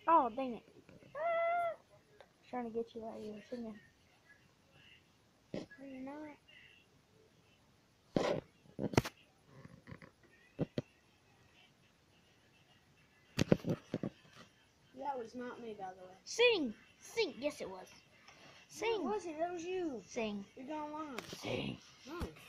Oh, dang it. Trying to get you while you were singing. No, you're not. That was not me, by the way. Sing! Sing! Yes, it was. Sing! No, it wasn't. That was you. Sing. You're going on. Sing. No.